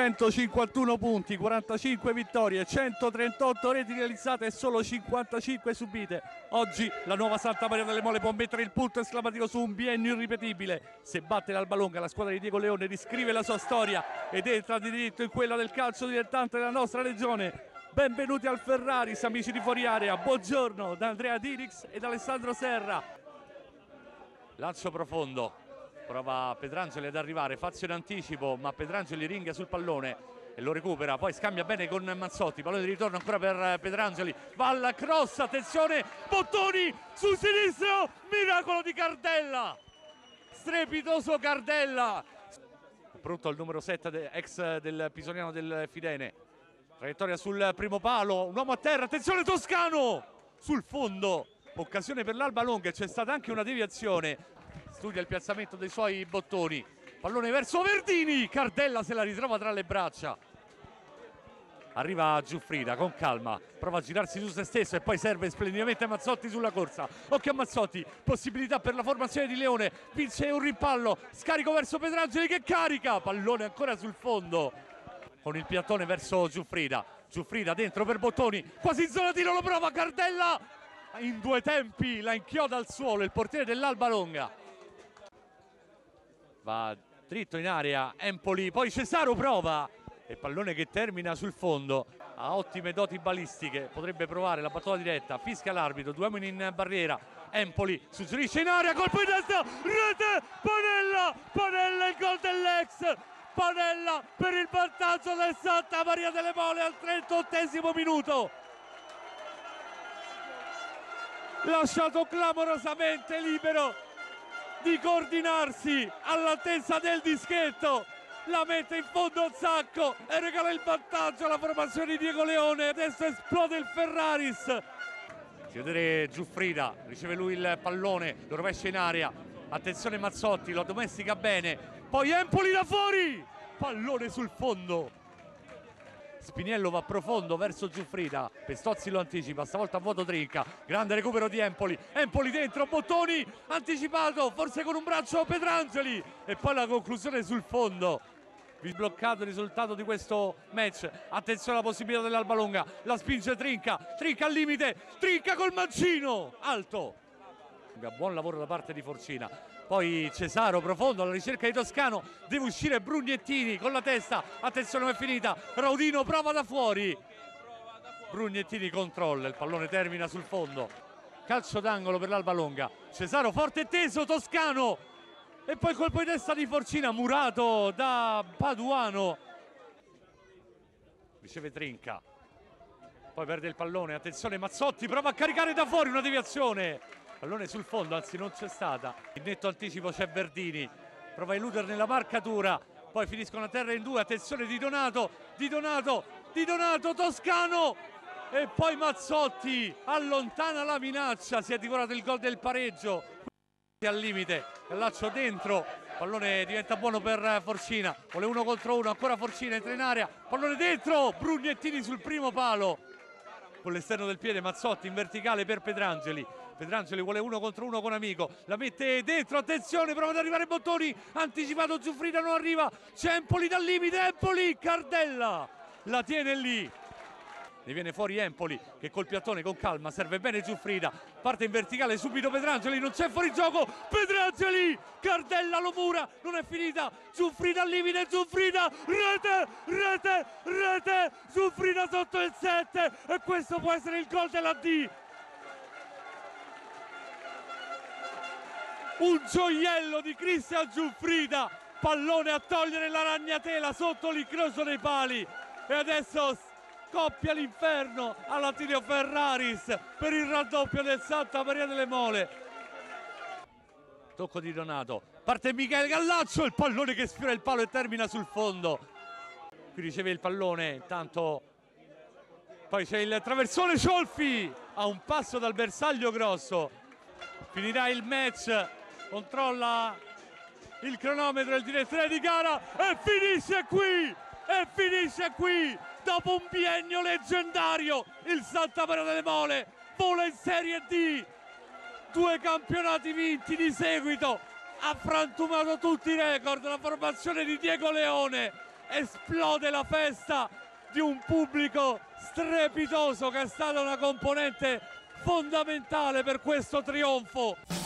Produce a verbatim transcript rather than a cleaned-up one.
centocinquantuno punti, quarantacinque vittorie, centotrentotto reti realizzate e solo cinquantacinque subite. Oggi la nuova Santa Maria delle Mole può mettere il punto esclamativo su un biennio irripetibile. Se batte l'Albalonga, la squadra di Diego Leone riscrive la sua storia ed entra di diritto in quella del calcio dilettante della nostra regione. Benvenuti al Ferraris, amici di fuori area. Buongiorno da Andrea Dirix ed Alessandro Serra. Lancio profondo. Prova Petrangeli ad arrivare, Fazio in anticipo, ma Petrangeli ringhia sul pallone e lo recupera, poi scambia bene con Mazzotti, pallone di ritorno ancora per Petrangeli, va alla cross, attenzione, Bottoni sul sinistro, miracolo di Cardella, strepitoso Cardella, pronto al numero sette, ex del Pisoniano del Fidene, traiettoria sul primo palo, un uomo a terra, attenzione Toscano, sul fondo, occasione per l'Albalonga, c'è stata anche una deviazione. Studia il piazzamento dei suoi bottoni, pallone verso Verdini, Cardella se la ritrova tra le braccia, arriva Giuffrida con calma, prova a girarsi su se stesso e poi serve splendidamente Mazzotti sulla corsa. Occhio a Mazzotti, possibilità per la formazione di Leone, vince un rimpallo, scarico verso Petrangeli che carica, pallone ancora sul fondo con il piattone verso Giuffrida, Giuffrida dentro per Bottoni, quasi in zona tiro, lo prova Cardella in due tempi, la inchioda al suolo il portiere dell'Albalonga. Va dritto in area Empoli, poi Cesaro prova e pallone che termina sul fondo, ha ottime doti balistiche, potrebbe provare la battuta diretta, fischia l'arbitro, due uomini in barriera, Empoli suggerisce in area, colpo di testa, rete, Panella, Panella il gol dell'ex, Panella per il vantaggio del Santa Maria delle Mole al trentottesimo minuto, lasciato clamorosamente libero di coordinarsi all'altezza del dischetto, la mette in fondo al sacco e regala il vantaggio alla formazione di Diego Leone. Adesso esplode il Ferraris, si vede Giuffrida, riceve lui il pallone, lo rovescia in aria, attenzione Mazzotti, lo addomestica bene, poi Empoli da fuori, pallone sul fondo, Spiniello va profondo verso Giuffrida, Pestozzi lo anticipa, stavolta a vuoto Trinca, grande recupero di Empoli, Empoli dentro, Bottoni anticipato, forse con un braccio Petrangeli e poi la conclusione sul fondo. Sbloccato il risultato di questo match, attenzione alla possibilità dell'Albalonga, la spinge Trinca, Trinca al limite, Trinca col mancino, alto, buon lavoro da parte di Forcina. Poi Cesaro profondo alla ricerca di Toscano, deve uscire Brugnettini con la testa, attenzione non è finita, Raudino prova da fuori, Brugnettini controlla, il pallone termina sul fondo, calcio d'angolo per l'Albalonga, Cesaro forte e teso, Toscano e poi colpo di testa di Forcina, murato da Paduano, riceve Trinca, poi perde il pallone, attenzione Mazzotti prova a caricare da fuori, una deviazione, pallone sul fondo, anzi non c'è stata, in netto anticipo c'è Verdini, prova a eluderne la marcatura, poi finiscono a terra in due, attenzione Di Donato, Di Donato, Di Donato, Toscano e poi Mazzotti allontana la minaccia, si è divorato il gol del pareggio, al limite, Callaccio dentro, pallone diventa buono per Forcina, vuole uno contro uno, ancora Forcina entra in area, pallone dentro, Brugnettini sul primo palo, con l'esterno del piede Mazzotti in verticale per Petrangeli, Petrangeli vuole uno contro uno con Amico, la mette dentro, attenzione, prova ad arrivare Bottoni, anticipato Giuffrida, non arriva, c'è Empoli dal limite, Empoli, Cardella, la tiene lì, ne viene fuori Empoli che col piattone con calma serve bene Giuffrida, parte in verticale subito Petrangeli, non c'è fuorigioco, Petrangeli, Cardella lo mura, non è finita, Giuffrida al limite, Giuffrida, rete, rete, rete, Giuffrida sotto il sette e questo può essere il gol della D. Un gioiello di Cristian Giuffrida, pallone a togliere la ragnatela sotto l'incrocio dei pali e adesso scoppia l'inferno all'Attilio Ferraris per il raddoppio del Santa Maria delle Mole. Tocco di Donato, parte Michele Gallaccio, il pallone che sfiora il palo e termina sul fondo. Qui riceve il pallone, intanto poi c'è il traversone, Ciolfi a un passo dal bersaglio grosso. Finirà il match, controlla il cronometro il direttore di gara e finisce qui, e finisce qui, dopo un biennio leggendario il Santa Maria delle Mole vola in Serie D, due campionati vinti di seguito, ha frantumato tutti i record, la formazione di Diego Leone esplode la festa di un pubblico strepitoso che è stata una componente fondamentale per questo trionfo.